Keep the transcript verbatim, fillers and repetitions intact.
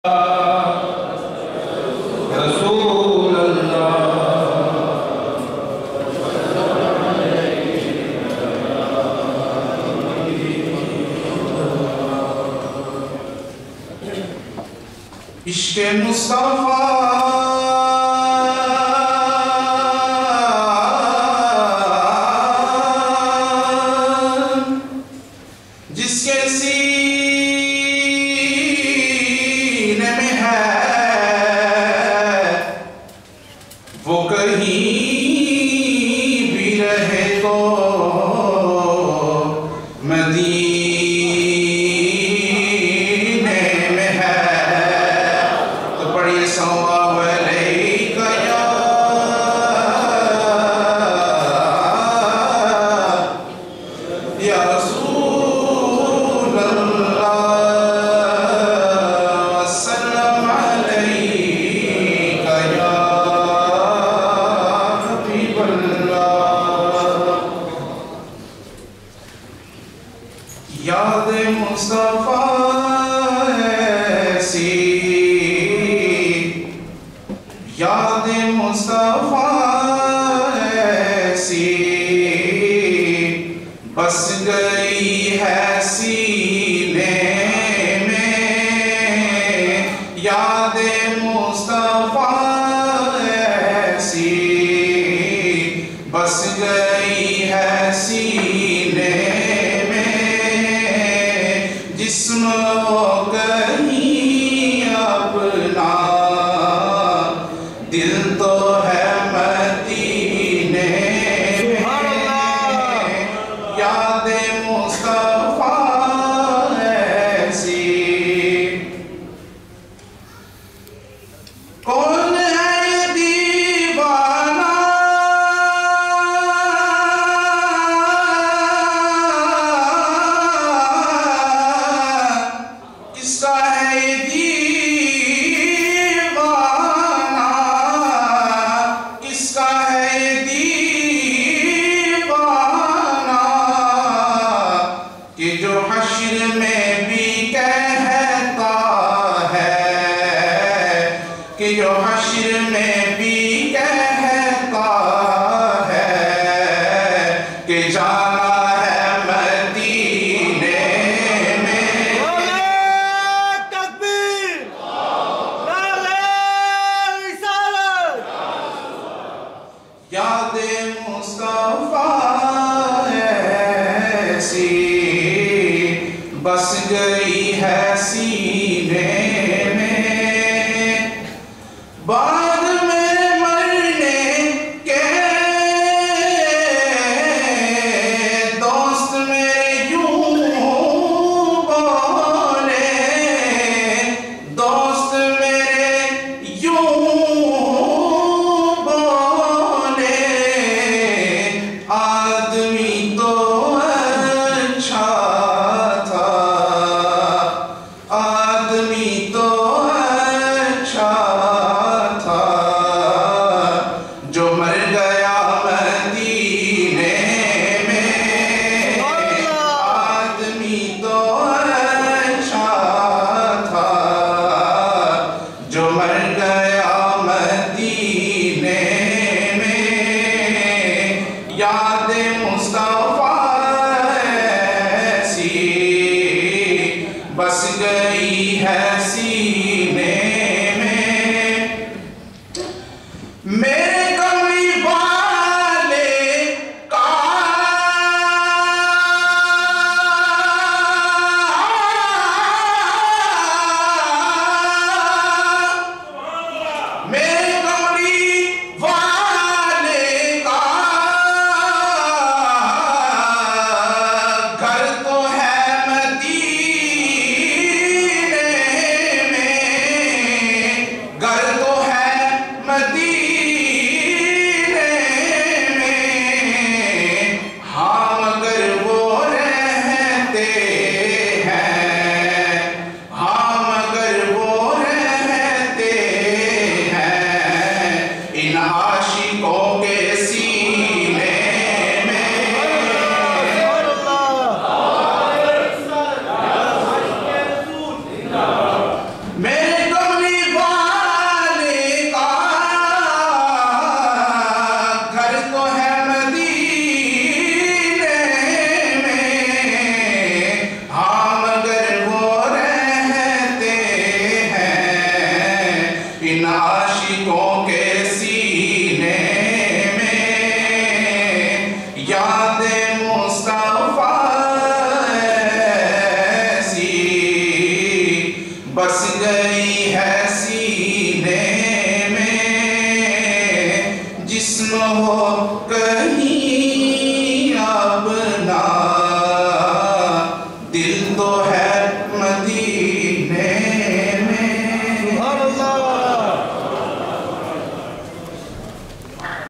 रसूल अल्लाह इश्क़ मुस्तफ़ा जिसके सीने में है वो कहीं भी रहे तो मदीने में है। तो पढ़िए सल्लल्लाहु अलैका या रसूल अल्लाह वसल्लम अलैका या हबीब अल्लाह। याद मुस्तफ़ा ऐसी याद मुस्तफ़ा ऐसी बस गई है सीने में। याद मुस्तफ़ा ऐसी बस गई है सीने में। जिस्म कहीं अपना दिल तो है मदीने में। याद मुस्तफ़ा ऐसी कौन है दीवाना किसका है दीवाना किसका है दीवाना कि जो हश्र में भी कहता है कि जो हश्र में भी